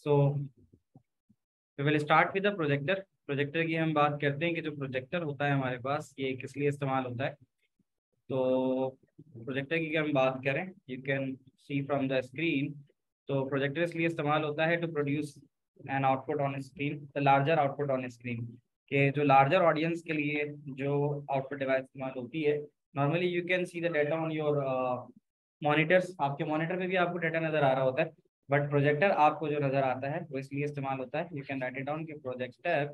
So we will start with the projector. Projector की हम बात करते हैं कि जो प्रोजेक्टर होता है हमारे पास ये किस लिए इस्तेमाल होता है। तो प्रोजेक्टर की अगर हम बात करें, you can see from the screen. तो प्रोजेक्टर इसलिए इस्तेमाल होता है to produce an output on screen, the larger output on screen, के जो लार्जर ऑडियंस के लिए जो आउटपुट डिवाइस इस्तेमाल होती है। Normally you can see the data on your monitors, आपके मॉनिटर पे भी आपको डाटा नजर आ रहा होता है, बट प्रोजेक्टर आपको जो नजर आता है वो इसलिए इस्तेमाल होता है, you can write it down कि projector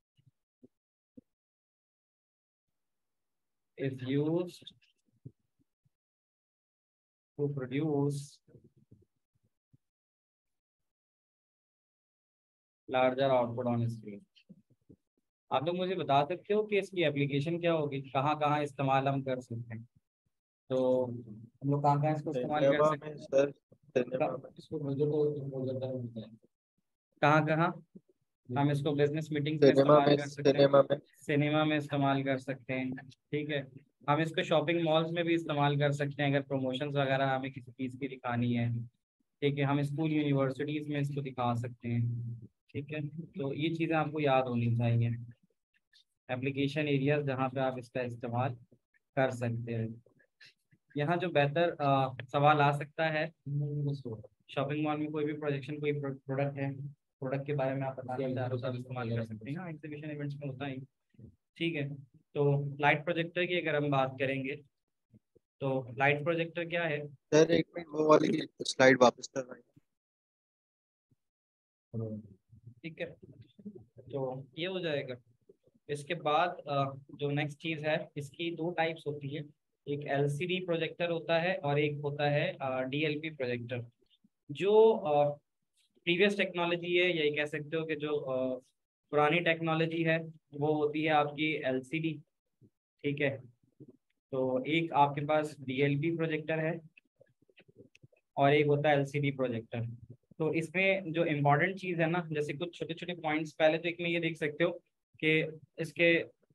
is used to produce larger output on screen। आप लोग मुझे बता सकते हो कि इसकी एप्लीकेशन क्या होगी, कहाँ कहाँ इस्तेमाल हम कर सकते हैं। तो हम लोग कहाँ कहाँ इसको इस्तेमाल कर सिनेमा सकते में सर, सिनेमा में। इसको मुझे तो कहाँ कहाँ हम इसको बिजनेस मीटिंग्स में सिनेमा इस्तेमाल में, कर सकते हैं, सिनेमा में। सिनेमा में इस्तेमाल कर सकते हैं, ठीक है। हम इसको शॉपिंग मॉल्स में भी इस्तेमाल कर सकते हैं अगर प्रमोशंस वगैरह हमें किसी चीज़ की दिखानी है, ठीक है। हम स्कूल यूनिवर्सिटीज़ में इसको दिखा सकते हैं, ठीक है। तो ये चीज़ें आपको याद होनी चाहिए, एप्लीकेशन एरियाज जहाँ पे आप इसका इस्तेमाल कर सकते हैं। यहाँ जो बेहतर सवाल आ सकता है, शॉपिंग मॉल में कोई भी प्रोजेक्शन, कोई प्रोडक्ट है, प्रोडक्ट के बारे में आप बताना चाह रहे हो तो आप इस्तेमाल कर सकते हैं। हाँ, एग्जीबिशन इवेंट्स में होता ही, ठीक है। तो लाइट प्रोजेक्टर की अगर हम बात करेंगे, तो लाइट प्रोजेक्टर क्या है। सर एक मिनट, वो वाली स्लाइड वापस करवाइए। ठीक है, तो ये हो जाएगा। इसके बाद जो नेक्स्ट चीज़ है, इसकी दो टाइप्स होती है, एक एलसीडी प्रोजेक्टर होता है और एक होता है डीएलपी प्रोजेक्टर। जो प्रीवियस टेक्नोलॉजी है, यही कह सकते हो कि जो पुरानी टेक्नोलॉजी है वो होती है आपकी एलसीडी, ठीक है। तो एक आपके पास डीएलपी प्रोजेक्टर है और एक होता है एलसीडी प्रोजेक्टर। तो इसमें जो इम्पोर्टेंट चीज़ है ना, जैसे कुछ छोटे छोटे पॉइंट्स, पहले तो एक में ये देख सकते हो कि इसके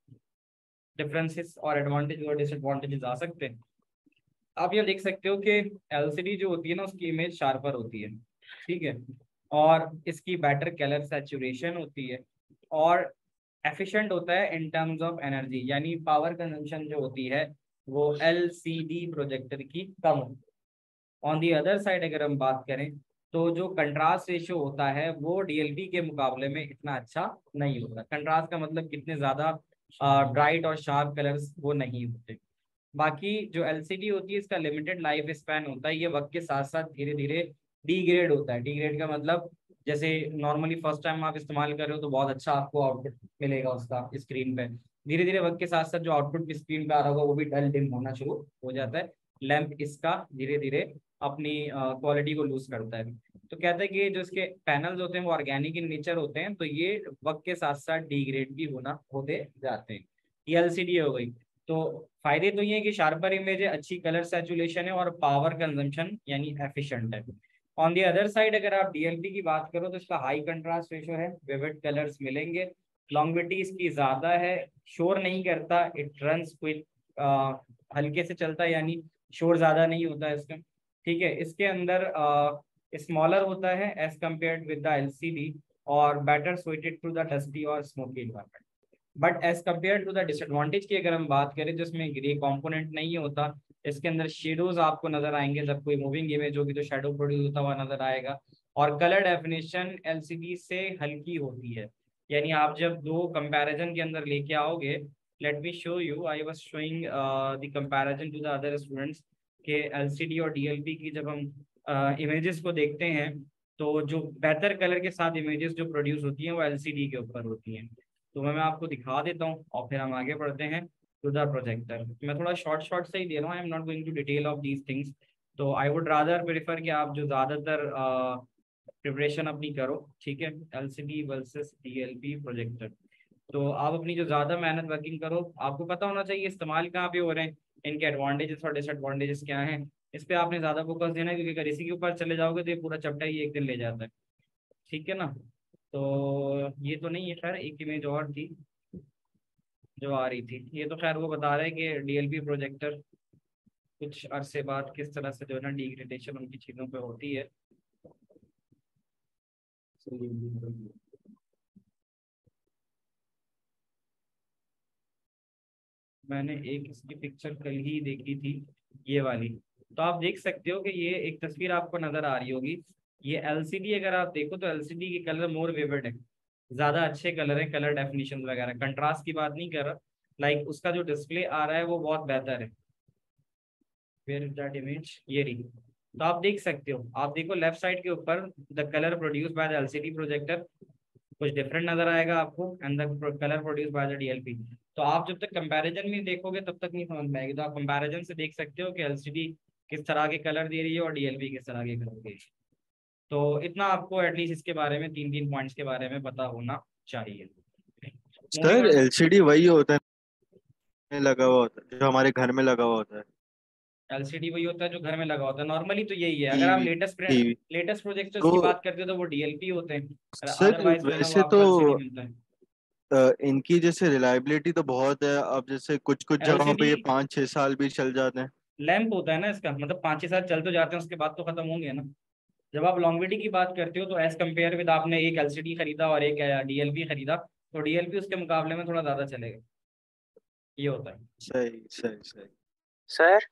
डिफरेंसेस और एडवांटेज और डिसएडवांटेजेस आ सकते हैं। आप ये देख सकते हो कि एलसीडी जो होती है ना उसकी इमेज शार्पर होती है, ठीक है, और इसकी बेटर कलर सैचुरेशन होती है और एफिशिएंट होता है इन टर्म्स ऑफ एनर्जी, यानी पावर कंजम्पशन जो होती है वो एलसीडी प्रोजेक्टर की कम होती है। ऑन दी अदर साइड अगर हम बात करें तो जो कंट्रास्ट रेशियो होता है वो डीएलपी के मुकाबले में इतना अच्छा नहीं होता। कंट्रास्ट का मतलब कितने ज़्यादा ब्राइट और शार्प कलर्स वो नहीं होते। बाकी जो एलसीडी होती है इसका लिमिटेड लाइफ स्पैन होता है, ये वक्त के साथ साथ धीरे धीरे डीग्रेड होता है। डीग्रेड का मतलब जैसे नॉर्मली फर्स्ट टाइम आप इस्तेमाल कर रहे हो तो बहुत अच्छा आपको आउटपुट मिलेगा उसका स्क्रीन पे, धीरे धीरे वक्त के साथ साथ जो आउटपुट स्क्रीन पे आ रहा होगा वो भी डल डिम होना शुरू हो जाता है। लैंप इसका धीरे धीरे अपनी क्वालिटी को लूज करता है। तो कहते हैं कि जो इसके पैनल्स होते हैं वो ऑर्गेनिक इन नेचर होते हैं, तो ये वक्त के साथ साथ डिग्रेड भी होते जाते हैं। ये एलसीडी हो गई। तो फायदे तो ये है कि शार्पर इमेज है, अच्छी कलर सैचुरेशन है और पावर कंजम्पशन यानी एफिशिएंट है। ऑन दी अदर साइड अगर आप डीएलपी की बात करो तो इसका हाई कंट्रास्ट रेशो है, विविड कलर्स मिलेंगे, लॉन्गेविटी इसकी ज्यादा है, शोर नहीं करता, इट रन्स क्विक, हल्के से चलता है यानी शोर ज्यादा नहीं होता है इसका, ठीक है। इसके अंदर स्मॉलर होता है as compared with the LCD और better suited to the dusty और smoky environment. But as compare to the disadvantage की अगर हम बात करें, जिसमें ग्रे कंपोनेंट नहीं होता, इसके अंदर शेडोज आपको नजर आएंगे, जब कोई मूविंग इमेज होगी तो शेडो प्रोड्यूस होता हुआ नजर आएगा। और कलर डेफिनेशन एलसीडी से हल्की होती है, यानी आप जब दो कंपैरिजन के अंदर लेके आओगे, let me show you, I was showing the comparison to the other students के एलसीडी और डीएलपी की जब हम इमेजेस को देखते हैं तो जो बेहतर कलर के साथ इमेजेस जो प्रोड्यूस होती हैं वो एलसीडी के ऊपर होती हैं। तो मैं आपको दिखा देता हूँ और फिर हम आगे बढ़ते हैं टू द प्रोजेक्टर। मैं थोड़ा शॉर्ट शॉर्ट से ही दे रहा हूँ, I am not going to detail of these things. तो आई वुड रादर प्रेफर कि आप जो ज़्यादातर प्रिपरेशन अपनी करो, ठीक है, एलसीडी वर्सेस डीएलपी प्रोजेक्टर। तो आप अपनी जो ज़्यादा मेहनत वर्किंग करो, आपको पता होना चाहिए इस्तेमाल कहाँ पे हो रहे हैं, इनके एडवांटेजेस और डिसएडवांटेजेस क्या हैं, इस पर आपने ज़्यादा फोकस देना है, क्योंकि अगर इसी के ऊपर चले जाओगे तो ये पूरा चैप्टर ही एक दिन ले जाता है, ठीक है ना। तो ये तो नहीं है, खैर एक इमेज और थी जो आ रही थी, ये तो खैर वो बता रहे हैं कि डीएलपी प्रोजेक्टर कुछ अरसे बाद किस तरह से जो है ना डिग्रेडेशन उनकी चीज़ों पे होती है। मैंने एक इसकी पिक्चर कल ही देखी थी, ये वाली। तो आप देख सकते हो कि ये एक तस्वीर आपको नजर आ रही होगी। ये एलसीडी अगर आप देखो तो एलसीडी के कलर मोर विविड है, ज्यादा अच्छे कलर है, कलर डेफिनेशन वगैरह, कंट्रास्ट की बात नहीं कर रहा, लाइक उसका जो डिस्प्ले आ रहा है वो बहुत बेहतर है। वेयर इज दैट इमेज, ये रही। तो आप देख सकते हो, आप देखो लेफ्ट साइड के ऊपर, the colour produce by the LCD projector कुछ डिफरेंट नजर आएगा आपको, and the colour produce by the DLP. तो आप जब तक कंपैरिजन नहीं देखोगे तब तक नहीं समझ में आएगी। तो आप कंपैरिजन से देख सकते हो कि एलसीडी किस तरह के कलर दे रही है और डीएलपी किस तरह के कलर दे रही है। तो इतना आपको एटलीस्ट इसके बारे में, तीन तीन पॉइंट्स के बारे में पता होना चाहिए। Moving sir on. एलसीडी वही होता है लगा हुआ होता है जो हमारे घर में लगा हुआ होता है। एलसीडी वही होता है जो घर में लगा होता है, नॉर्मली तो यही है। अगर आप TV latest TV latest projectors तो की बात करते हो तो वो डीएलपी होते हैं, सर अदरवाइज जो है ना वो वैसे तो आपको एलसीडी मिलता है। इनकी जैसे रिलायबिलिटी तो बहुत है। अब जैसे कुछ कुछ जगहों पे एलसीडी ये 5-6 साल भी चल जाते हैं। लैंप होता है ना इसका, मतलब 5-6 साल चल तो जाते हैं, उसके बाद तो खत्म होंगे ना। जब आप लॉन्गेविटी की बात करते हो तो एज कम्पेयर विद, आपने एक एलसीडी खरीदा और एक डीएलपी खरीदा, तो डीएलपी उसके मुकाबले में थोड़ा ज्यादा चलेगा, ये होता है। सही सही सही। सर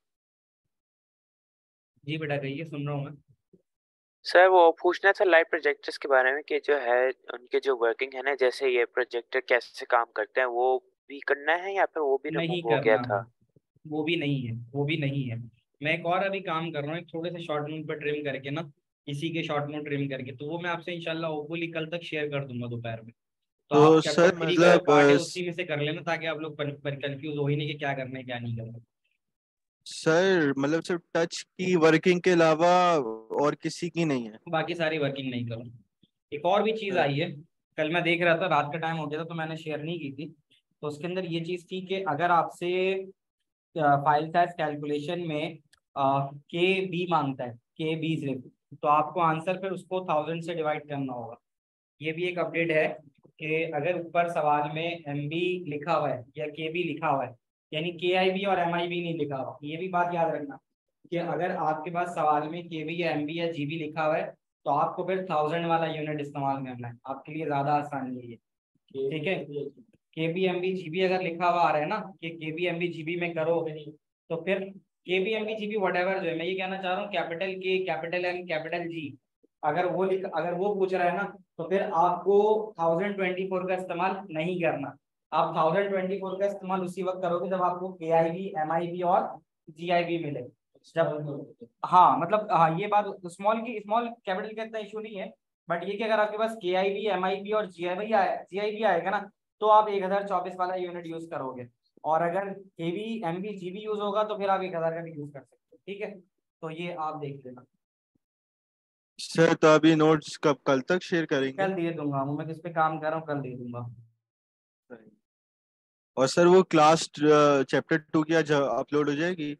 जी बेटा कहिए, सुन रहा हूँ मैं। सर वो पूछना था लाइव प्रोजेक्टर्स के बारे में कि जो है उनके जो वर्किंग है ना, जैसे ये प्रोजेक्टर कैसे काम करते हैं, वो भी करना है या फिर वो भी नहीं रिमूव हो गया करना है, था? वो भी नहीं है, वो भी नहीं है। मैं एक और अभी काम कर रहा हूँ, एक थोड़े से शॉर्ट नोट पर ट्रिम करके ना, इसी के शॉर्ट नोट ट्रिम करके, तो वो मैं आपसे इंशाल्लाह होपफुली कल तक शेयर कर दूंगा दोपहर में। तो तो आप सर चैप्टर 3 का जो मतलब पार्ट है उसी में से कर लेना, ताकि आप लोग कंफ्यूज हो ही नहीं कि क्या करना है क्या नहीं करना। सर मतलब सिर्फ टच की वर्किंग के अलावा और किसी की नहीं है? बाकी सारी वर्किंग नहीं करूँ। एक और भी चीज़ सर आई है, कल मैं देख रहा था, रात का टाइम हो गया था तो मैंने शेयर नहीं की थी। तो उसके अंदर ये चीज़ थी कि अगर आपसे फाइल साइज कैलकुलेशन में के बी मांगता है, के बी सिर्फ, तो आपको आंसर फिर उसको 1000 से डिवाइड करना होगा। ये भी एक अपडेट है कि अगर ऊपर सवाल में एम बी लिखा हुआ है या के बी लिखा हुआ है, यानी के आई बी और एम आई बी नहीं लिखा हुआ, ये भी बात याद रखना कि अगर आपके पास सवाल में के बी या एम बी या जी बी लिखा हुआ है तो आपको फिर 1000 वाला यूनिट इस्तेमाल करना है, आपके लिए ज्यादा आसानी है ये। ठीक है, K B M B G B अगर लिखा हुआ आ रहा है ना कि K B M B G B में करो, तो फिर K B M B G B whatever, जो है मैं ये कहना चाह रहा हूँ, कैपिटल के, कैपिटल एम, कैपिटल जी, अगर वो पूछ रहा है ना, तो फिर आपको 1024 का इस्तेमाल नहीं करना। आप 1024 का इस्तेमाल उसी वक्त करोगे जब आपको K I B, M I B और जी आई बी मिले। जब, हाँ मतलब, हाँ ये बात, स्मॉल कैपिटल का इतना इशू नहीं है, बट ये कि अगर आपके पास K I B, M I B और जी आई बी आएगा ना, तो आप 1024 वाला यूनिट यूज करोगे। और अगर K B, M B, G B use होगा तो फिर आप 1000 का भी यूज कर सकते हो। ठीक है, तो ये आप देख लेना। सर तो अभी नोट्स कब, कल तक शेयर करेंगे? कल दे दूंगा, मैं किस पे काम कर रहा हूँ, कल दे दूंगा। सही। और सर वो क्लास चैप्टर 2 की आज अपलोड हो जाएगी?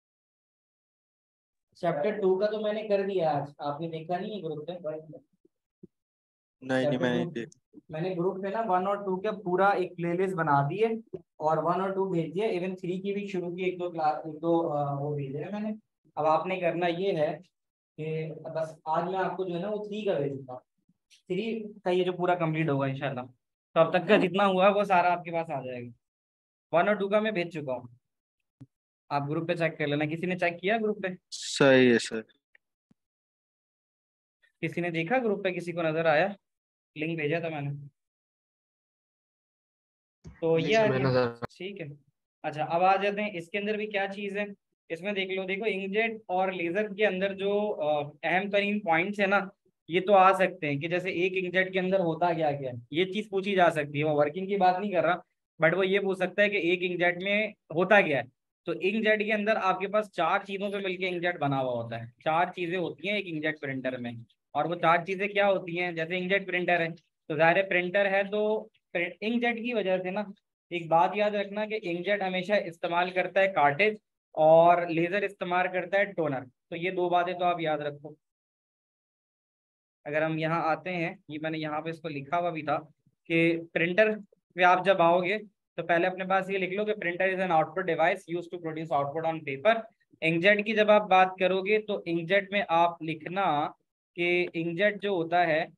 चैप्टर 2 का तो मैंने कर दिया आज, आपने देखा नहीं है ग्रुप पे? नहीं नहीं, चैप्टर मैंने 2 नहीं देखा। मैंने ग्रुप पे ना 1 और 2 के पूरा एक प्लेलिस्ट बना दी है, और 1 और 2 भेज दिए, इवन 3 की भी शुरू की, एक दो क्लास, एक दो वो भेजे हैं मैंने। अब आपने करना ये है कि बस आज मैं आपको जो है ना वो 3 का भेज दूंगा, 3 का ये जो पूरा कंप्लीट होगा इंशाल्लाह, तो अब तक का जितना हुआ वो सारा आपके पास आ जाएगा। 1 और 2 का मैं भेज चुका हूँ, आप ग्रुप पे चेक कर लेना। किसी ने चेक किया ग्रुप पे? सही है सर। किसी ने देखा ग्रुप पे, किसी को नजर आया? लिंक भेजा था मैंने, तो नहीं ये आ सर, मैं गया। नजर। ठीक है, अच्छा अब आ जाते हैं इसके अंदर भी क्या चीज़ है। इसमें देख लो, देखो इंकजेट और लेजर के अंदर जो अहम तरीन पॉइंट्स है ना, ये तो आ सकते हैं कि जैसे एक इंकजेट के अंदर होता क्या क्या है, ये चीज़ पूछी जा सकती है। वो वर्किंग की बात नहीं कर रहा, बट वो ये पूछ सकता है कि एक इंकजेट में होता क्या है। तो इंकजेट के अंदर आपके पास 4 चीज़ों से मिलकर इंकजेट बना हुआ होता है, 4 चीज़ें होती हैं एक इंकजेट प्रिंटर में। और वो 4 चीज़ें क्या होती हैं, जैसे इंकजेट प्रिंटर है तो ज़ाहिर है प्रिंटर है, तो इंकजेट की वजह से ना, एक बात याद रखना कि इंकजेट हमेशा इस्तेमाल करता है कार्टेज, और लेजर इस्तेमाल करता है टोनर। तो ये 2 बातें तो आप याद रखो। अगर हम यहाँ आते हैं, ये मैंने यहाँ पे इसको लिखा हुआ भी था कि प्रिंटर पे आप जब आओगे तो पहले अपने पास ये लिख लो कि printer is an output device use to produce output on paper. Inkjet की जब आप बात करोगे तो इंकजेट में आप लिखना कि इंकजेट जो होता है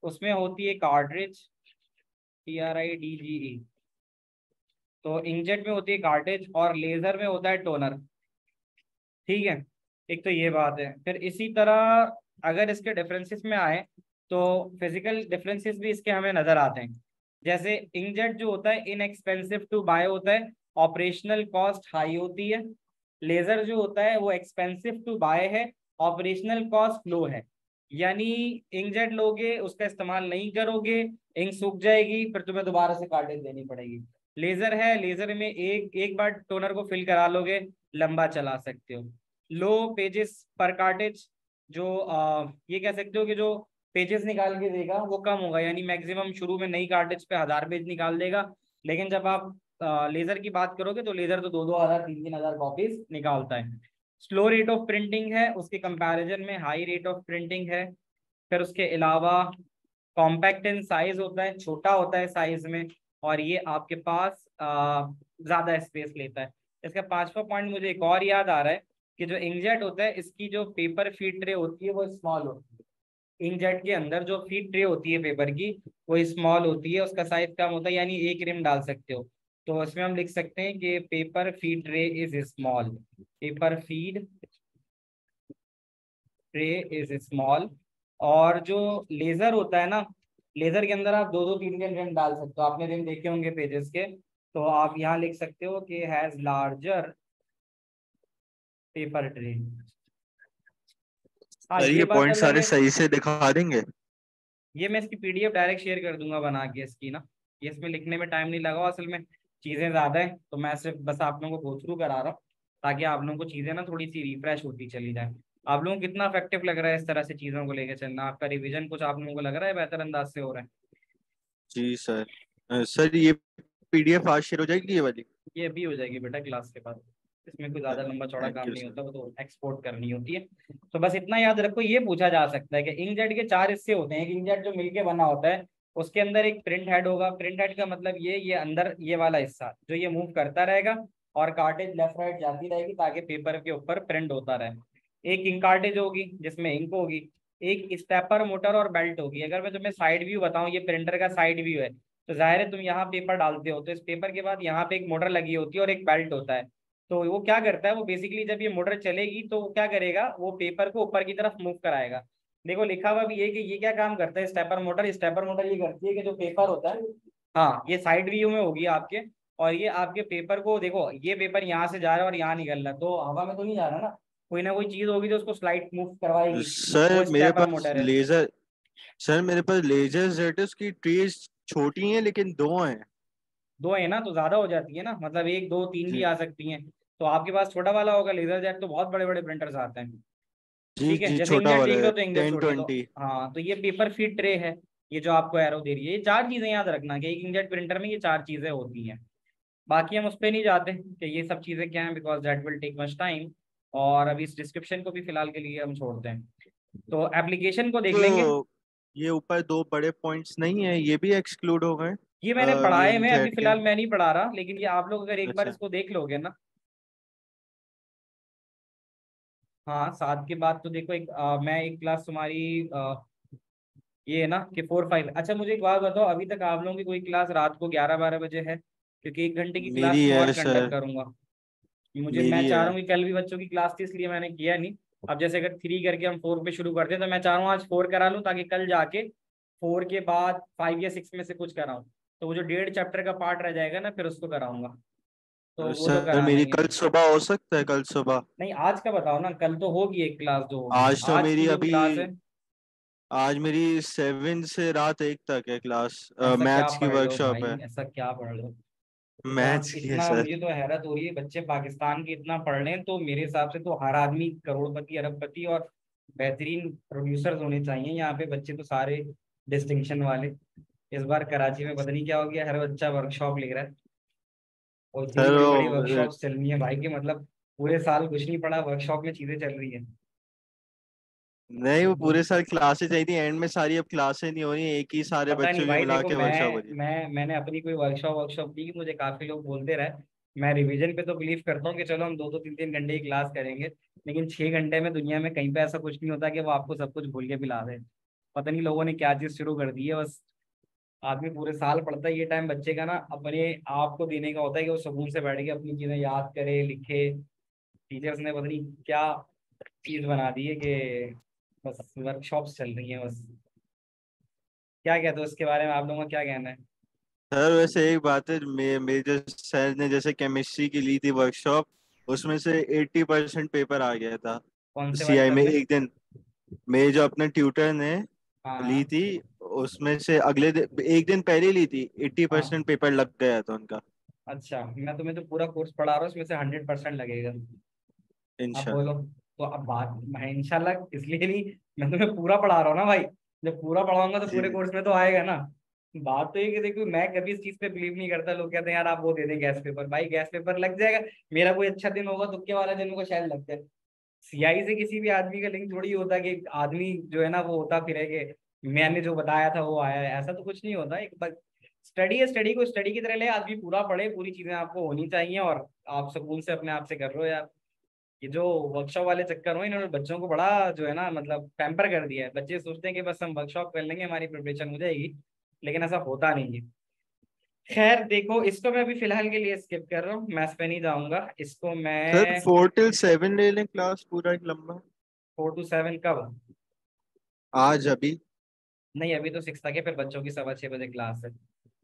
उसमें होती है कार्ट्रिज, TRIDGE। तो इंकजेट में होती है कार्ट्रिज और लेजर में होता है टोनर। ठीक है, एक तो ये बात है। फिर इसी तरह अगर इसके डिफरेंसेस में आए तो फिजिकल डिफरेंसेस भी इसके हमें नजर आते हैं। जैसे इंकजेट जो होता है इनएक्सपेंसिव टू बाय होता है, ऑपरेशनल कॉस्ट हाई होती है। लेजर जो होता है वो एक्सपेंसिव टू बाय है, ऑपरेशनल कॉस्ट लो है। यानी इंकजेट लोगे उसका इस्तेमाल नहीं करोगे, इंक सूख जाएगी, फिर तुम्हें दोबारा से कार्टेज देनी पड़ेगी। लेजर है, लेजर में एक एक बार टोनर को फिल करा लोगे, लंबा चला सकते हो। लो पेजेस पर कार्टेज, जो ये कह सकते हो कि जो पेजेस निकाल के देगा वो कम होगा, यानी मैक्सिमम शुरू में नई कार्टेज पे 1000 पेज निकाल देगा। लेकिन जब आप लेजर की बात करोगे तो लेजर तो 2-2 हजार 3-3 हजार कॉपीज निकालता है। स्लो रेट ऑफ प्रिंटिंग है, उसके कंपैरिजन में हाई रेट ऑफ प्रिंटिंग है। फिर उसके अलावा कॉम्पैक्ट इन साइज होता है, छोटा होता है साइज में, और ये आपके पास ज्यादा स्पेस लेता है। इसका 5वां पॉइंट मुझे एक और याद आ रहा है कि जो इंकजेट होता है इसकी जो पेपर फीड ट्रे होती है वो स्मॉल होती है। इंकजेट के अंदर जो फीड ट्रे होती है पेपर की वो स्मॉल होती है, उसका साइज कम होता है, यानी एक रिम डाल सकते हो। तो इसमें हम लिख सकते हैं कि paper feed tray is small, paper feed tray is small. और जो लेजर होता है ना, लेजर के अंदर आप 2-2 3-3 रिम डाल सकते हो, आपने रिम देखे होंगे पेजेस के। तो आप यहाँ लिख सकते हो कि हैज लार्जर पेपर ट्रे। हाँ सर ये ये बात पॉइंट अलग सारे है, सही से दिखा देंगे? ये मैं इसकी PDF डायरेक्ट शेयर कर दूंगा बना के इसकी ना। ये इसमें लिखने में टाइम नहीं लगा, असल में चीज़ें ज़्यादा है तो मैं सिर्फ बस आप लोगों को गो थ्रू करा रहा हूँ, ताकि आप लोगों को चीज़ें ना थोड़ी सी रिफ्रेश होती चली जाए। आप लोगों को कितना इफेक्टिव लग रहा है इस तरह से चीज़ों को लेकर चलना? आपका रिवीजन कुछ आप लोगों को लग रहा है बेहतर अंदाज से हो रहा है? जी सर। सर ये PDF आज शेयर हो जाएगी ये वाली? ये अभी हो जाएगी बेटा क्लास के बाद, इसमें कोई ज़्यादा लंबा चौड़ा थैंक काम यू नहीं सर। होता, वो तो एक्सपोर्ट करनी होती है। तो बस इतना याद रखो, ये पूछा जा सकता है कि इंकजेट के 4 हिस्से होते हैं। एक इंकजेट जो मिलके बना होता है उसके अंदर एक प्रिंट हेड होगा। प्रिंट हेड का मतलब ये अंदर ये वाला हिस्सा जो ये मूव करता रहेगा और कार्टेज लेफ्ट राइट जाती रहेगी ताकि पेपर के ऊपर प्रिंट होता रहे। एक इंक कार्टेज होगी जिसमें इंक होगी। एक स्टेपर मोटर और बेल्ट होगी। अगर मैं तुम्हें साइड व्यू बताऊं, ये प्रिंटर का साइड व्यू है, तो जाहिर है तुम यहाँ पेपर डालते हो तो इस पेपर के बाद यहाँ पे एक मोटर लगी होती है और एक बेल्ट होता है। तो वो क्या करता है, वो बेसिकली जब ये मोटर चलेगी तो वो क्या करेगा, वो पेपर को ऊपर की तरफ मूव कराएगा। देखो लिखा हुआ भी है कि ये क्या काम करता है, स्टेपर मोटर। स्टेपर मोटर ये करती है कि जो पेपर होता है, हाँ ये साइड व्यू में होगी आपके, और ये आपके पेपर को, देखो ये पेपर यहाँ से जा रहा है और यहाँ निकल रहा है, तो हवा में तो नहीं जा रहा ना, कोई ना कोई चीज होगी जो उसको स्लाइड मूव करवाएगी, सर वो मेरे स्टेपर पास मोटर है। लेजर सर मेरे पास लेजर जेट उसकी ट्रीज छोटी हैं लेकिन 2 हैं। 2 है ना तो ज्यादा हो जाती है ना, मतलब 1 2 3 भी जी आ सकती हैं। तो आपके पास छोटा वाला होगा, लेजर जेट तो बहुत बड़े बड़े प्रिंटर्स आते हैं। जी ठीक है, जी, जैसे छोटा इंकजेट वाला देख रहे है हो तो इंकजेट छोटी है, तो 1020। हाँ तो ये पेपर फीड ट्रे है, ये जो आपको एरो दे रही है। ये 4 चीजें याद रखना कि एक इंकजेट प्रिंटर में ये 4 चीजें होती हैं। बाकी हम उस पर नहीं जाते कि ये सब चीजें क्या हैं, because that will take much time. और अभी इस डिस्क्रिप्शन को भी फिलहाल के लिए हम छोड़ते हैं, तो एप्लीकेशन को देख लेंगे। तो ये ऊपर 2 बड़े पॉइंट्स नहीं है, ये भी एक्सक्लूड हो गए? ये मैंने पढ़ा ये है, मैं अभी इंकजेट के। फिलहाल मैं नहीं पढ़ा रहा, लेकिन ये आप लोग अगर एक बार अच्छा। इसको देख लोगे ना। हाँ 7 के बाद तो देखो एक मैं एक क्लास तुम्हारी ये है ना कि 4 5। अच्छा मुझे एक बात बताओ, अभी तक आप लोगों की कोई क्लास रात को 11 12 बजे है? क्योंकि 1 घंटे की क्लास मेरी मैं और है कंडक्ट सर। करूंगा। मैं मेरी चाह है। रहा हूँ कि कल भी बच्चों की क्लास थी इसलिए मैंने किया नहीं। अब जैसे अगर 3 करके हम 4 पे शुरू करते हैं तो मैं चाह रहा हूँ आज 4 करा लूँ, ताकि कल जाके 4 के बाद 5 या 6 में से कुछ कराऊँ। तो वो जो 1.5 चैप्टर का पार्ट रह जाएगा ना फिर उसको कराऊंगा, तो वो तो सर कराना मेरी ही है। कल सुबह हो सकता है, कल सुबह? नहीं आज का बताओ ना, कल तो होगी एक क्लास जो होगी, आज तो आज की मेरी जो अभी क्लास है। आज मेरी 7 से रात 1 तक है क्लास। ऐसा क्या मैथ्स की पढ़ लो वर्कशॉप भाई, है। ऐसा क्या पढ़ लो? इतना मैथ्स की है इतना सर। मुझे तो हैरत हो रही है, बच्चे पाकिस्तान के इतना पढ़ रहे हैं, तो मेरे हिसाब से तो हर आदमी करोड़पति अरबपति और बेहतरीन प्रोड्यूसर्स होने चाहिए। यहाँ पे बच्चे तो सारे डिस्टिंक्शन वाले। इस बार कराची में पता नहीं क्या हो गया, हर बच्चा वर्कशॉप ले रहा है, और इतनी सर बड़ी बड़ी वर्कशॉप चल रही है भाई, के मतलब पूरे साल कुछ नहीं पढ़ा, वर्कशॉप में चीजें चल रही है। नहीं, वो पूरे साल क्लासेस चाहिए थी, एंड में सारी अब क्लासेस नहीं हो रही, एक ही सारे पता नहीं बच्चों की भाई, मिला देखो के वर्कशॉप हो रही है। मैंने अपनी कोई वर्कशॉप वर्कशॉप दी, मुझे काफी लोग बोलते रहे। मैं रिवीजन पे तो बिलीव करता हूँ कि चलो हम 2-2 3 3 घंटे की क्लास करेंगे, लेकिन 6 घंटे में दुनिया में कहीं पे ऐसा कुछ नहीं होता कि वो आपको सब कुछ भूल के पिला दे। पता नहीं लोगों ने क्या चीज शुरू कर दी है। बस आदमी पूरे साल पढ़ता है, ये टाइम बच्चे का ना अपने आप को देने का होता है कि वो सुकून से बैठ के अपनी चीजें याद करे, लिखे। टीचर्स ने पता नहीं क्या चीज बना दी है कि बस वर्कशॉप्स चल रही हैं बस। क्या कहते हो इसके बारे में, आप लोगों का क्या कहना है? सर वैसे एक बात है, मेरे जो सर ने जैसे केमिस्ट्री की ली थी वर्कशॉप, उसमें से 80% पेपर आ गया था कौन से वाले सीआई सर में ने? एक दिन। मेरे जो अपने ट्यूटर ने ली हाँ थी, उसमें से अगले दिन, एक दिन पहले ली थी, एट्टी हाँ। परसेंट पेपर लग गया था उनका। अच्छा, मैं तुम्हें तो पूरा कोर्स पढ़ा रहा हूँ, उसमें से 100% लगेगा। अब इंशाल्लाह। बोलो। तो अब बात, मैं इंशाल्लाह इसलिए नहीं, मैं तुम्हें पूरा पढ़ा रहा हूँ ना भाई। जब पूरा पढ़ाऊंगा तो जी पूरे कोर्स में तो आएगा ना। बात तो ये कि देखो, मैं कभी इस चीज पे बिलीव नहीं करता। लोग कहते हैं यार आप वो दे दें गैस पेपर, भाई गैस पेपर लग जाएगा। मेरा कोई अच्छा दिन होगा, तुक्के वाला दिन को शायद लग जाए। सीआई से किसी भी आदमी का लिंक थोड़ी होता कि आदमी जो है ना वो होता फिर है कि मैंने जो बताया था वो आया है, ऐसा तो कुछ नहीं होता। एक बार स्टडी है, स्टडी को स्टडी की तरह ले, आदमी पूरा पढ़े, पूरी चीजें आपको होनी चाहिए, और आप सुकून से अपने आप से कर रहे हो यार। ये जो वर्कशॉप वाले चक्कर हो, इन्होंने बच्चों को बड़ा जो है ना मतलब पैम्पर कर दिया है। बच्चे सोचते हैं कि बस हम वर्कशॉप कर लेंगे हमारी प्रिपरेशन हो जाएगी, लेकिन ऐसा होता नहीं है। खैर देखो, इसको मैं अभी फिलहाल के लिए स्किप कर रहा हूँ, मैथ्स पे नहीं जाऊंगा। इसको सर मैं 4 till 7 ले लें क्लास पूरा एक लंबा। 4 to 7 कब? आज अभी। नहीं, अभी तो 6 तक है, फिर बच्चों की 6:15 क्लास है।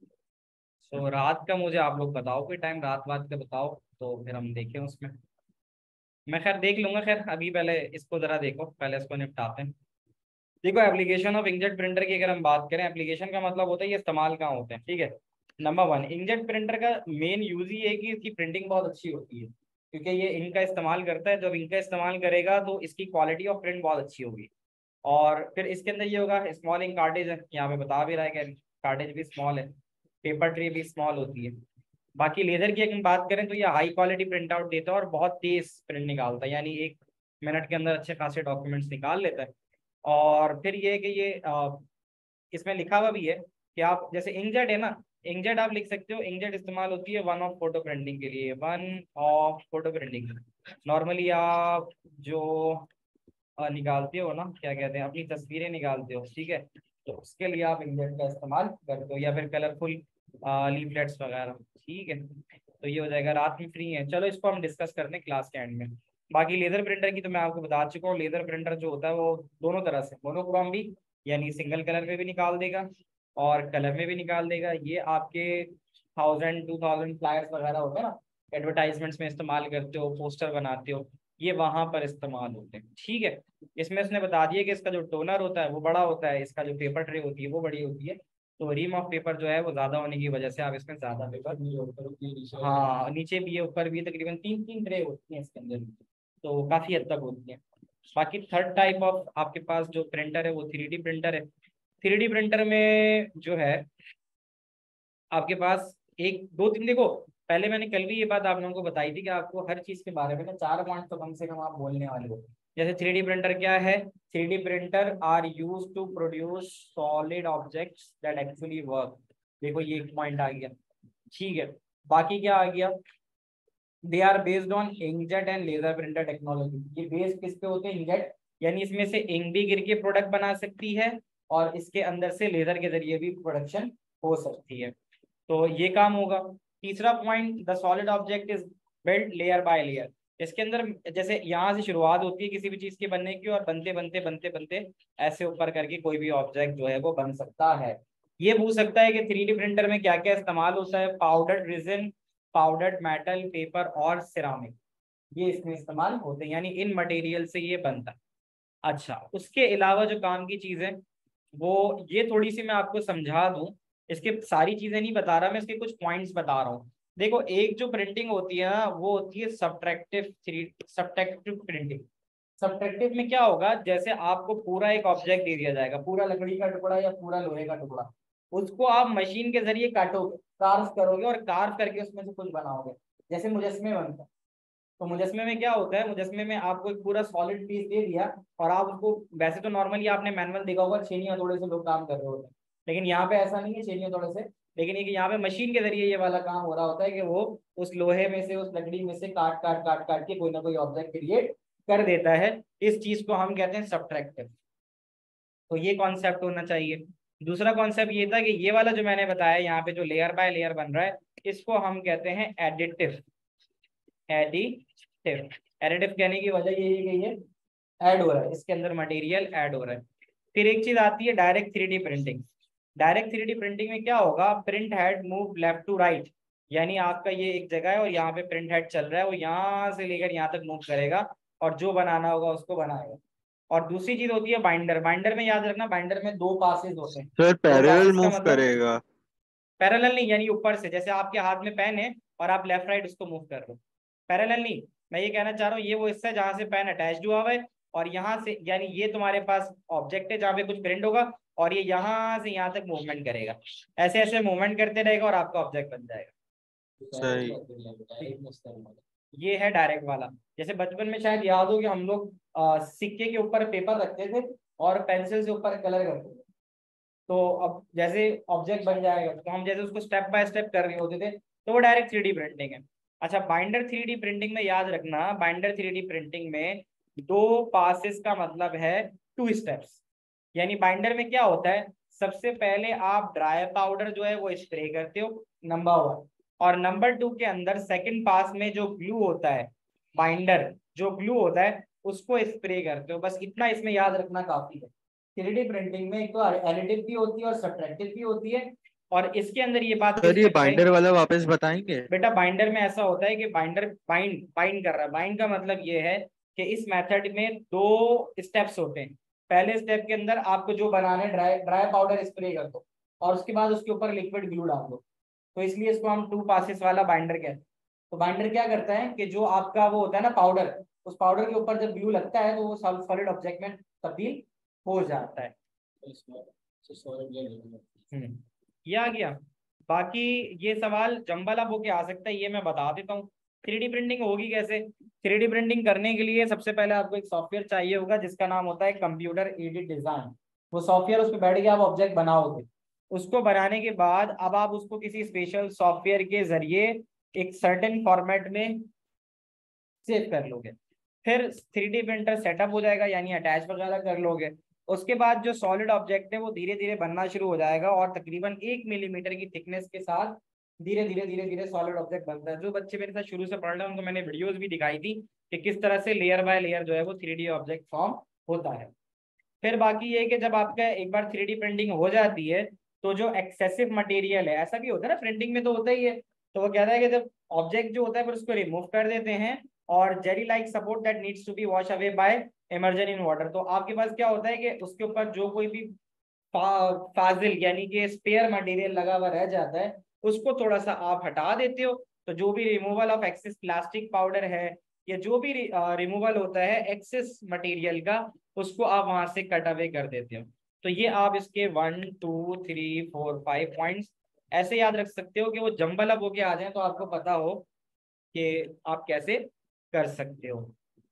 तो रात का मुझे आप लोग बताओ, कोई टाइम रात बात का बताओ, तो फिर हम देखें उसमें। मैं खैर देख लूंगा। खैर अभी पहले इसको जरा देखो, पहले इसको निपटाते हैं। देखो, एप्लीकेशन ऑफ इंकजेट प्रिंटर की अगर हम बात करें, एप्लीकेशन का मतलब होता है ये इस्तेमाल कहाँ होते हैं, ठीक है। नंबर 1, इंकजेट प्रिंटर का मेन यूज ही है कि इसकी प्रिंटिंग बहुत अच्छी होती है, क्योंकि ये इंक का इस्तेमाल करता है। जब इंक का इस्तेमाल करेगा तो इसकी क्वालिटी ऑफ प्रिंट बहुत अच्छी होगी। और फिर इसके अंदर ये होगा, स्मॉल इंक कार्टेज है, यहाँ पे बता भी रहा है कि कार्टेज भी स्मॉल है, पेपर ट्रे भी स्मॉल होती है। बाकी लेजर की अगर हम बात करें तो ये हाई क्वालिटी प्रिंट आउट देता है और बहुत तेज प्रिंट निकालता है, यानी 1 मिनट के अंदर अच्छे खासे डॉक्यूमेंट्स निकाल लेता है। और फिर ये है कि ये इसमें लिखा हुआ भी है कि आप जैसे इंकजेट है ना, इंकजेट आप लिख सकते हो। इंकजेट इस्तेमाल होती है वन ऑफ फोटो प्रिंटिंग के लिए, one of photo printing. Normally आप जो निकालते हो ना, क्या कहते हैं, अपनी तस्वीरें निकालते हो, ठीक है, तो उसके लिए आप इंकजेट का इस्तेमाल करते हो, या फिर कलरफुल लीफलेट्स वगैरह, ठीक है। तो ये हो जाएगा। रात में फ्री है, चलो इसको हम डिस्कस करते हैं क्लास के एंड में। बाकी लेजर प्रिंटर की तो मैं आपको बता चुका हूँ। लेजर प्रिंटर जो होता है वो दोनों तरह से, मोनोक्रोम भी यानी सिंगल कलर में भी निकाल देगा और कलर में भी निकाल देगा। ये आपके 1000 2000 फ्लायर्स वगैरह होते हैं ना, एडवर्टाइजमेंट्स में इस्तेमाल करते हो, पोस्टर बनाते हो, ये वहां पर इस्तेमाल होते हैं, ठीक है। इसमें उसने बता दिया कि इसका जो टोनर होता है वो बड़ा होता है, इसका जो पेपर ट्रे होती है वो बड़ी होती है। तो रिम ऑफ पेपर जो है वो ज्यादा होने की वजह से आप इसमें ज्यादा पेपर, हाँ नीचे भी है ऊपर भी है, तकरीबन 3 3 ट्रे होती हैं इसके अंदर, तो काफी हद तक होती है। बाकी थर्ड टाइप ऑफ आपके पास जो प्रिंटर है वो 3D प्रिंटर है। 3D प्रिंटर में जो है आपके पास एक दो तीन, देखो पहले मैंने कल भी ये बात आप लोगों को बताई थी कि आपको हर चीज के बारे में ना 4 पॉइंट तो कम से कम आप बोलने वाले हो। जैसे 3D प्रिंटर क्या है, 3D printer are use to produce solid objects that actually work. देखो ये एक पॉइंट आ गया, ठीक है। बाकी क्या आ गया, they are based on inkjet and laser printer technology. ये बेस्ड किस पे होते हैं, इंकजेट, यानी इसमें से इंक भी गिर के प्रोडक्ट बना सकती है और इसके अंदर से लेजर के जरिए भी प्रोडक्शन हो सकती है। तो ये काम होगा। तीसरा point, the solid object is built layer by layer. इसके अंदर जैसे यहाँ से शुरुआत होती है किसी भी चीज के बनने की, और बनते बनते बनते बनते ऐसे ऊपर करके कोई भी ऑब्जेक्ट जो है वो बन सकता है। ये पूछ सकता है कि 3D प्रिंटर में क्या क्या इस्तेमाल होता है, powdered resin, powdered metal, paper और सिरामिक, ये इसमें इस्तेमाल होते हैं, यानी इन मटेरियल से ये बनता है। अच्छा, उसके अलावा जो काम की चीजें वो ये थोड़ी सी मैं आपको समझा दूं। इसके सारी चीजें नहीं बता रहा मैं, इसके कुछ पॉइंट्स बता रहा हूँ। देखो, एक जो प्रिंटिंग होती है ना वो होती है सब्ट्रैक्टिव प्रिंटिंग। सब्ट्रैक्टिव में क्या होगा, जैसे आपको पूरा एक ऑब्जेक्ट दे दिया जाएगा, पूरा लकड़ी का टुकड़ा या पूरा लोहे का टुकड़ा, उसको आप मशीन के जरिए काटोगे, कार्व करोगे और कार्व करके उसमें से कुछ बनाओगे, जैसे मुजस्मे बनता है। तो मुजस्मे में क्या होता है, मुजस्मे में आपको एक पूरा सॉलिड पीस दे दिया और आप उसको, वैसे तो नॉर्मली आपने मैनुअल देखा होगा, छेनी हथौड़े से लोग काम कर रहे होते हैं, लेकिन यहाँ पे ऐसा नहीं है छेनी हथौड़े से। लेकिन ये कि यहाँ पे मशीन के जरिए ये वाला काम हो रहा होता है कि वो उस लोहे में से, उस लकड़ी में से काट काट काट काट के कोई ना कोई ऑब्जेक्ट क्रिएट कर देता है। इस चीज को हम कहते हैं सब्ट्रैक्टिव। तो ये कॉन्सेप्ट होना चाहिए। दूसरा कॉन्सेप्ट ये था कि ये वाला जो मैंने बताया यहाँ पे जो लेयर बाय लेयर बन रहा है, इसको हम कहते हैं एडिटिव। एडिटिव एडिटिव कहने की वजह यही है कि ये ऐड हो रहा है, इसके अंदर मटेरियल ऐड हो रहा है। फिर एक चीज आती है direct 3D printing. Direct 3D printing में क्या होगा, print head move left to right, यानी आपका ये एक जगह है और यहाँ पे प्रिंट हेड चल रहा है, वो यहाँ से लेकर यहाँ तक मूव करेगा और जो बनाना होगा उसको बनाएगा। और दूसरी चीज होती है बाइंडर। बाइंडर में याद रखना, बाइंडर में 2 पासेस होते हैं। सर 2 पैरेलल पासेस का मूव मतलब करेगा? पैरेलल नहीं, यानी ऊपर से, जैसे आपके हाथ में पेन है और आप लेफ्ट राइट उसको मूव कर रहे हो, पैरेलल नहीं। मैं ये कहना चाह रहा हूँ, ये वो हिस्सा है जहाँ से पेन अटैच हुआ हुआ है और यहाँ से, यानी ये तुम्हारे पास ऑब्जेक्ट है जहाँ पे कुछ प्रिंट होगा और ये यहाँ से यहाँ तक मूवमेंट करेगा, ऐसे ऐसे मूवमेंट करते रहेगा और आपका ऑब्जेक्ट बन जाएगा। सही। ये है डायरेक्ट वाला। जैसे बचपन में शायद याद हो कि हम लोग सिक्के के ऊपर पेपर रखते थे और पेंसिल से ऊपर कलर करते थे। तो अब जैसे ऑब्जेक्ट बन जाएगा तो हम जैसे उसको स्टेप बाय स्टेप कर रहे होते थे, तो वो डायरेक्ट 3D प्रिंटिंग है। अच्छा, बाइंडर 3D प्रिंटिंग में याद रखना, बाइंडर 3D प्रिंटिंग में 2 पासेस का मतलब है 2 स्टेप्स। यानी बाइंडर में क्या होता है, सबसे पहले आप ड्राई पाउडर जो है वो स्प्रे करते हो, नंबर 1। और नंबर 2 के अंदर सेकंड पास में जो ग्लू होता है, बाइंडर जो ग्लू होता है उसको स्प्रे करते हो। बस इतना इसमें याद रखना काफी है। 3D प्रिंटिंग में एक तो एडिटिव भी होती है और सब्ट्रैक्टिव भी होती है। और इसके अंदर ये बात सर ये बाइंडर वाला वापस बताएंगे? बेटा, बाइंडर में ऐसा होता है कि बाइंडर बाइंड कर रहा है। बाइंड का मतलब ये है कि इस मेथड में 2 स्टेप्स होते हैं। पहले स्टेप के अंदर आपको जो बनाना है, ड्राई पाउडर स्प्रे कर दो और उसके बाद उसके ऊपर लिक्विड ग्लू डाल दो, तो इसलिए इसको हम 2 पासेस वाला बाइंडर कहते हैं। तो बाइंडर क्या करता है कि जो आपका वो होता है ना पाउडर, उस पाउडर के ऊपर जब ग्लू लगता है तो वो सॉलिड ऑब्जेक्ट में तब्दील हो जाता है। ये आ गया। बाकी ये सवाल जंबल अब होके आ सकता है, ये मैं बता देता हूँ। 3D प्रिंटिंग होगी कैसे। 3D प्रिंटिंग करने के लिए सबसे पहले आपको एक सॉफ्टवेयर चाहिए होगा जिसका नाम होता है कंप्यूटर एडेड डिजाइन। वो सॉफ्टवेयर, उस पर बैठ के आप ऑब्जेक्ट बनाओगे। उसको बनाने के बाद अब आप उसको किसी स्पेशल सॉफ्टवेयर के जरिए एक सर्टेन फॉर्मेट में सेव कर लोगे। फिर 3D प्रिंटर सेटअप हो जाएगा, यानी अटैच वगैरह कर लोगे। उसके बाद जो सॉलिड ऑब्जेक्ट है वो धीरे धीरे बनना शुरू हो जाएगा और तकरीबन 1 मिलीमीटर की थिकनेस के साथ धीरे धीरे धीरे धीरे सॉलिड ऑब्जेक्ट बनता है। जो बच्चे मेरे साथ शुरू से पढ़ रहे हैं उनको मैंने वीडियोस भी दिखाई थी कि किस तरह से लेयर बाय लेयर जो है वो 3D ऑब्जेक्ट फॉर्म होता है। फिर बाकी ये कि जब आपका एक बार 3D प्रिंटिंग हो जाती है तो जो एक्सेसिव मटेरियल है, ऐसा भी होता है ना प्रिंटिंग में तो होता ही है, तो वो कहता है कि जब ऑब्जेक्ट जो होता है फिर उसको रिमूव कर देते हैं और jelly like support that needs to be wash away by immersion in water. तो आपके पास क्या होता है कि उसके ऊपर जो कोई भी फाजिल यानी कि स्पेयर मटेरियल लगा हुआ रह जाता है उसको थोड़ा सा आप हटा देते हो। तो जो भी removal of excess plastic powder है या जो भी रिमूवल होता है एक्सेस मटेरियल का, उसको आप वहां से कट अवे कर देते हो। तो ये आप इसके 1 2 3 4 5 पॉइंट्स ऐसे याद रख सकते हो कि वो जंबल अब होके आ जाए तो आपको पता हो कि आप कैसे कर सकते हो।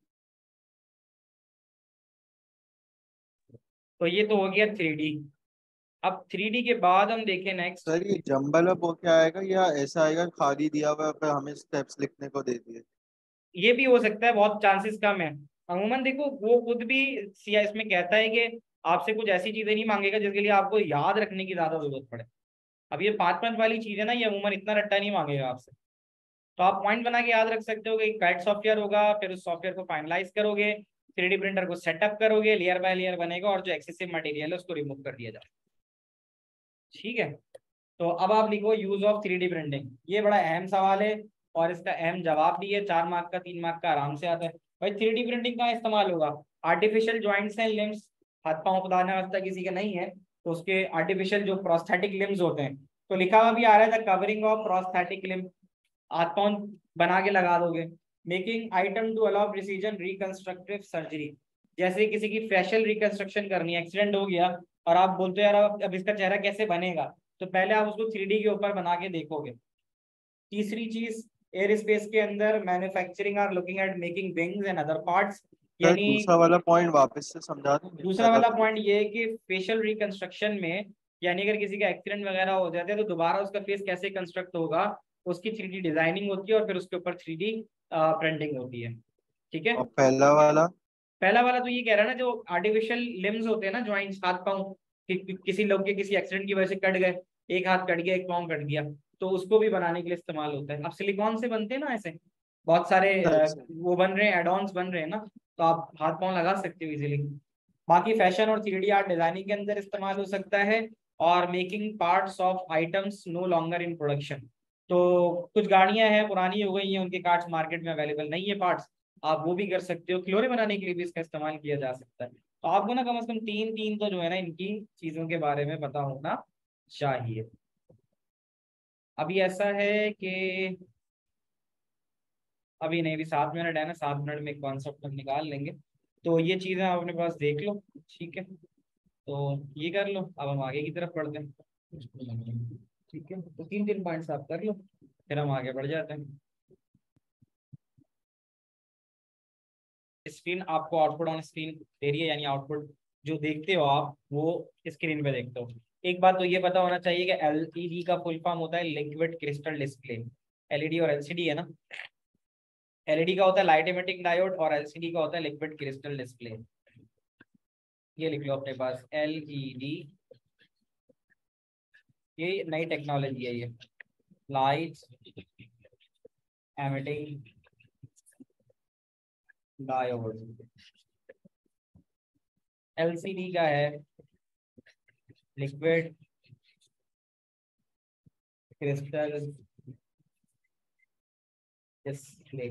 तो ये तो हो गया 3D। अब 3D के बाद हम देखें नेक्स्ट। सर ये जंबल अब वो क्या आएगा या ऐसा आएगा खाली दिया हुआ है पर हमें स्टेप्स लिखने को दे दिए? ये भी हो सकता है, बहुत चांसेस कम है। अमूमन देखो वो खुद भी सिया इसमें कहता है कि आपसे कुछ ऐसी चीजें नहीं मांगेगा जिसके लिए आपको याद रखने की ज्यादा जरूरत पड़े। अब ये 5 5 वाली चीज है ना, ये अमूमन इतना रट्टा नहीं मांगेगा आपसे। तो आप पॉइंट बना के याद रख सकते हो कि कैड सॉफ्टवेयर होगा, फिर उस सॉफ्टवेयर को फाइनलाइज करोगे, 3D प्रिंटर को सेटअप करोगे, लेयर बाय लेयर बनेगा और जो एक्सेसिव मटेरियल है उसको रिमूव कर दिया जाए। ठीक है, तो अब आप लिखो यूज ऑफ 3D प्रिंटिंग। ये बड़ा अहम सवाल है और इसका अहम जवाब भी है, 4 मार्क का 3 मार्क का आराम से आता है। भाई 3D प्रिंटिंग कहाँ इस्तेमाल होगा, आर्टिफिशियल जॉइंट्स एंड लिम्स, हाथ पांव पदार्थ अवस्था किसी का नहीं है तो उसके आर्टिफिशियल जो प्रोस्थेटिक लिम्स होते हैं, तो लिखा हुआ भी आ रहा है the covering of prosthetic limbs, हाथ पांव बना के लगा दोगे। Making item to allow precision reconstructive surgery, जैसे किसी की फेशियल रिकंस्ट्रक्शन करनी है, एक्सीडेंट हो गया और आप बोलते हो यार अब इसका चेहरा कैसे बनेगा, तो पहले आप उसको 3D के ऊपर बना के देखोगे। तीसरी चीज, एयर स्पेस के अंदर manufacturing are looking at making wings and other parts, sir यानी दूसरा वाला पॉइंट वापस से समझा देंगे? दूसरा वाला पॉइंट ये है कि फेशियल रिकंस्ट्रक्शन में, यानी अगर किसी का एक्सीडेंट वगैरह हो जाता है तो दोबारा उसका फेस कैसे कंस्ट्रक्ट होगा, उसकी 3D डिजाइनिंग होती है और फिर उसके ऊपर 3D प्रिंटिंग होती है। ठीक है, और पहला वाला? पहला वाला तो ये कह रहा है ना, जो आर्टिफिशियल लिम्स होते हैं ना, ज्वाइंट्स, हाथ पाँव, किसी लोग के किसी एक्सीडेंट की वजह से कट गए, एक हाथ कट गया, एक पाँव कट गया, तो उसको भी बनाने के लिए इस्तेमाल होता है। अब सिलिकॉन से बनते हैं ना ऐसे बहुत सारे वो बन रहे हैं, एडॉन्स बन रहे हैं ना, तो आप हाथ पाँव लगा सकते हो इजीली। बाकी फैशन और 3D आर्ट डिजाइनिंग के अंदर इस्तेमाल हो सकता है, और making parts of items no longer in production. तो कुछ गाड़ियां हैं पुरानी हो गई हैं, उनके पार्ट्स मार्केट में अवेलेबल नहीं है पार्ट्स, आप वो भी कर सकते हो। खिलौने बनाने के लिए भी इसका इस्तेमाल किया जा सकता है। तो आपको ना कम से कम तीन तीन तो जो है ना इनकी चीजों के बारे में पता होना चाहिए। अभी ऐसा है कि अभी नहीं, अभी 7 मिनट है ना, 7 मिनट में एक कॉन्सेप्ट हम निकाल लेंगे। तो ये चीजें आप अपने पास देख लो, ठीक है, तो ये कर लो। अब हम आगे की तरफ बढ़ते हैं, ठीक है, तो तीन तीन पॉइंट्स आप कर लो, फिर हम आगे बढ़ जाते हैं। स्क्रीन आपको आउटपुट ऑन स्क्रीन दे रही है, यानी आउटपुट जो देखते हो आप वो स्क्रीन पे देखते हो। एक बात तो ये पता होना चाहिए कि एलईडी का फुल फॉर्म होता है लिक्विड क्रिस्टल डिस्प्ले। एलईडी और एलसीडी है ना, एलईडी का होता है लाइट इमिटिंग डायोड और एलसीडी का होता है लिक्विड क्रिस्टल डिस्प्ले। ये लिख लो अपने पास, एलईडी, ये नई टेक्नोलॉजी है, ये लाइट एमिटिंग डायोड। एलसीडी का है लिक्विड क्रिस्टल डिस्प्ले।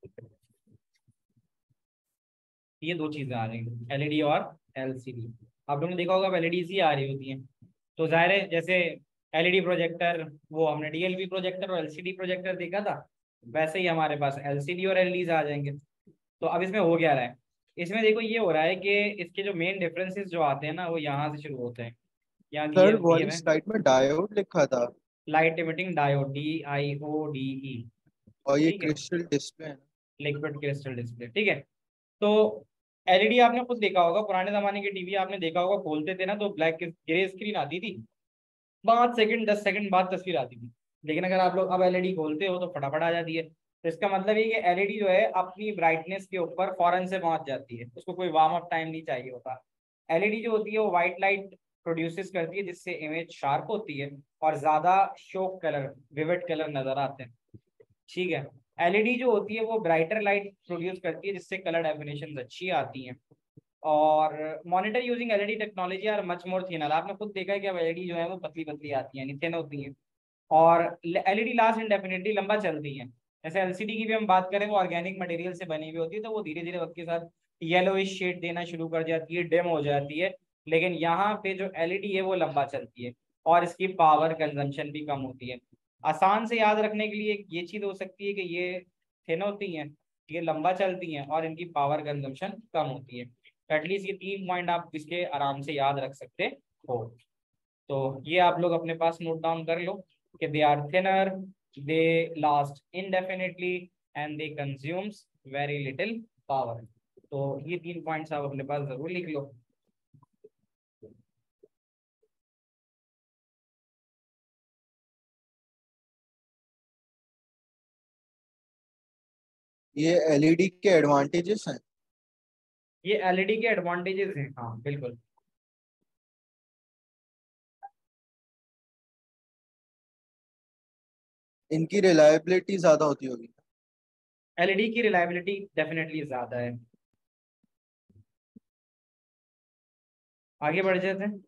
ये दो चीजें आ रही हैं, एलईडी और एलसीडी। आप लोगों ने देखा होगा एलईडी ही आ रही होती हैं, तो जाहिर है जैसे एलईडी प्रोजेक्टर, वो हमने डीएलबी प्रोजेक्टर और एलसीडी प्रोजेक्टर देखा था, वैसे ही हमारे पास एलसीडी और एलईडीज आ जाएंगे। तो अब इसमें हो क्या रहा है, इसमें देखो ये हो रहा है कि इसके जो मेन डिफरेंसेस जो आते हैं ना, वो यहाँ से शुरू होते हैं। यहाँ सर दिए वाली हुए स्लाइड में डायोड लिखा था लाइट इमिटिंग डायोड, DIODE, और ये ठीक है, क्रिस्टल डिस्प्ले है। लिक्विड क्रिस्टल डिस्प्ले, ठीक है। तो एलईडी आपने खुद देखा होगा, पुराने जमाने के टीवी आपने देखा होगा, खोलते थे ना तो ब्लैक ग्रे स्क्रीन आती थी, 5 सेकंड 10 सेकंड बाद तस्वीर आती थी। लेकिन अगर आप लोग अब एलईडी खोलते हो तो फटाफट आ जाती है। तो इसका मतलब ये कि एलईडी जो है अपनी ब्राइटनेस के ऊपर फौरन से पहुंच जाती है, उसको कोई वार्म अप टाइम नहीं चाहिए होता। एलईडी जो होती है वो व्हाइट लाइट प्रोड्यूसेस करती है, जिससे इमेज शार्प होती है और ज्यादा शोक कलर, विविड कलर नजर आते हैं, ठीक है। एलईडी जो होती है वो ब्राइटर लाइट प्रोड्यूस करती है, जिससे कलर डेफिनेशन अच्छी आती हैं। और monitor using LED technology are much more thinner. आपने खुद देखा है कि अब एलईडी जो है वो पतली पतली आती है, यानी थिन होती है। और एलईडी लास्ट इंडेफिनिटली, लंबा चलती है। जैसे एलसीडी की भी हम बात करें, वो ऑर्गेनिक मटेरियल से बनी हुई होती है, तो वो धीरे धीरे वक्त के साथ येलोइश शेड देना शुरू कर जाती है, डिम हो जाती है। लेकिन यहाँ पे जो एलईडी है वो लंबा चलती है, और इसकी पावर कंजम्पशन भी कम होती है। आसान से याद रखने के लिए ये चीज हो सकती है कि ये थिन होती हैं, ये लंबा चलती हैं, और इनकी पावर कंजम्पशन कम होती है। एटलीस्ट ये 3 पॉइंट आप इसके आराम से याद रख सकते हो। तो ये आप लोग अपने पास नोट डाउन कर लो कि they are thinner, they last indefinitely, and they consumes very little power. तो ये 3 पॉइंट्स आप अपने पास जरूर लिख लो। ये एलईडी के एडवांटेजेस हैं। ये एलईडी के एडवांटेजेस हैं, हाँ बिल्कुल। इनकी रिलायबिलिटी ज्यादा होती होगी। एलईडी की रिलायबिलिटी डेफिनेटली ज्यादा है। आगे बढ़ जाते हैं।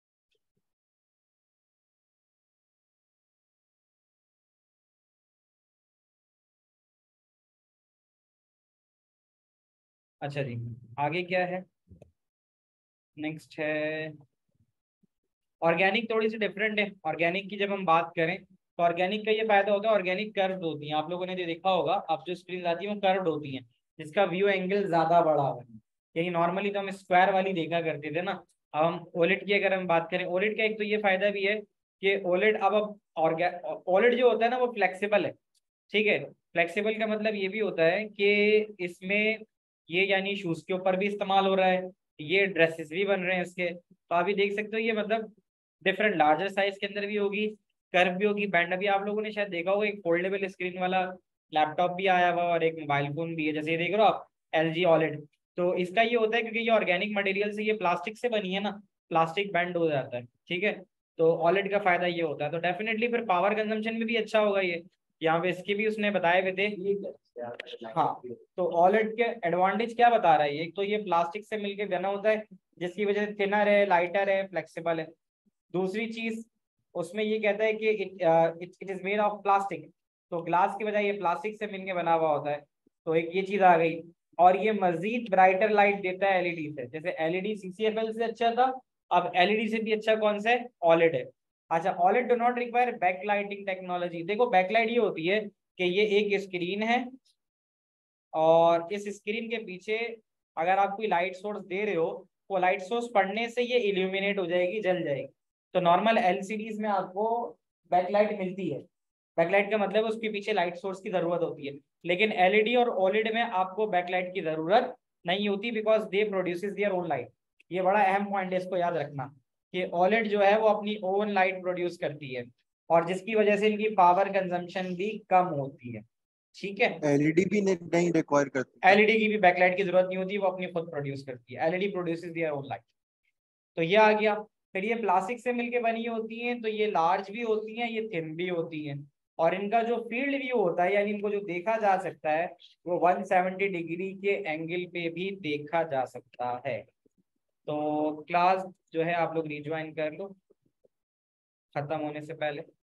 अच्छा जी, आगे क्या है, नेक्स्ट है ऑर्गेनिक। थोड़ी सी डिफरेंट है ऑर्गेनिक की, जब हम बात करें तो ऑर्गेनिक का ये फायदा होता है, ऑर्गेनिक कर्व्ड होती हैं। आप लोगों ने जो देखा होगा, अब जो स्क्रीन आती है वो कर्व्ड होती हैं, जिसका व्यू एंगल ज्यादा बड़ा है। यही नॉर्मली तो हम स्क्वायर वाली देखा करते थे ना। अब हम ओलेड की अगर हम बात करें, ओलेड का एक तो ये फायदा भी है कि ओलेड अब ओलेड जो होता है ना वो फ्लेक्सिबल है, ठीक है। फ्लेक्सिबल का मतलब ये भी होता है कि इसमें ये यानी शूज के ऊपर भी इस्तेमाल हो रहा है, ये ड्रेसेस भी बन रहे हैं इसके, तो आप भी देख सकते हो। ये मतलब डिफरेंट लार्जर साइज के अंदर भी होगी, कर्व भी होगी, बैंड। अभी आप लोगों ने शायद देखा होगा एक फोल्डेबल स्क्रीन वाला लैपटॉप भी आया हुआ और एक मोबाइल फोन भी है, जैसे ये देख रहे हो आप, LG OLED। तो इसका ये होता है क्योंकि ये ऑर्गेनिक मटेरियल से, ये प्लास्टिक से बनी है ना, प्लास्टिक बेंड हो जाता है, ठीक है। तो OLED का फायदा ये होता है, तो डेफिनेटली फिर पावर कंजम्पशन में भी अच्छा होगा ये, यहाँ पे इसके भी उसने बताए हुए थे। हाँ, तो OLED के एडवांटेज क्या बता रहा है, एक तो ये प्लास्टिक से मिलके बना होता है जिसकी वजह से थिनर है, लाइटर है, फ्लेक्सिबल है। दूसरी चीज उसमें ये कहता है कि it is made of plastic, तो ग्लास की बजाय ये प्लास्टिक से मिलके बना हुआ होता है, तो एक ये चीज आ गई। और ये मजीद ब्राइटर लाइट देता है एलईडी से, जैसे एलईडी CCFL से अच्छा था, अब एलईडी से भी अच्छा कौन सा है, OLED है। अच्छा, OLED do not require backlighting technology. देखो बैकलाइट ये होती है कि ये एक स्क्रीन है और इस स्क्रीन के पीछे अगर आप कोई लाइट सोर्स दे रहे हो, वो लाइट सोर्स पढ़ने से ये इल्यूमिनेट हो जाएगी, जल जाएगी। तो नॉर्मल LCDs में आपको बैकलाइट मिलती है, बैकलाइट का मतलब उसके पीछे लाइट सोर्स की जरूरत होती है, लेकिन LED और OLED में आपको बैकलाइट की जरूरत नहीं होती, because they produces their own light. ये बड़ा अहम पॉइंट है, इसको याद रखना कि OLED जो है वो अपनी ओन लाइट प्रोड्यूस करती है, और जिसकी वजह से इनकी पावर कंजम्पशन भी कम होती है, ठीक है। एलईडी भी नहीं रिक्वायर करती। LED की भी बैकलाइट की जरूरत नहीं होती, वो अपनी खुद प्रोड्यूस करती है, LED produces their own light. तो ये आ गया। फिर ये प्लास्टिक से मिलके बनी होती हैं, तो ये लार्ज भी होती हैं, ये थिन भी होती हैं, और इनका जो फील्ड व्यू होता है, यानी इनको जो देखा जा सकता है, वो 170 डिग्री के एंगल पे भी देखा जा सकता है। तो क्लास जो है आप लोग रिज्वाइन कर लो खत्म होने से पहले।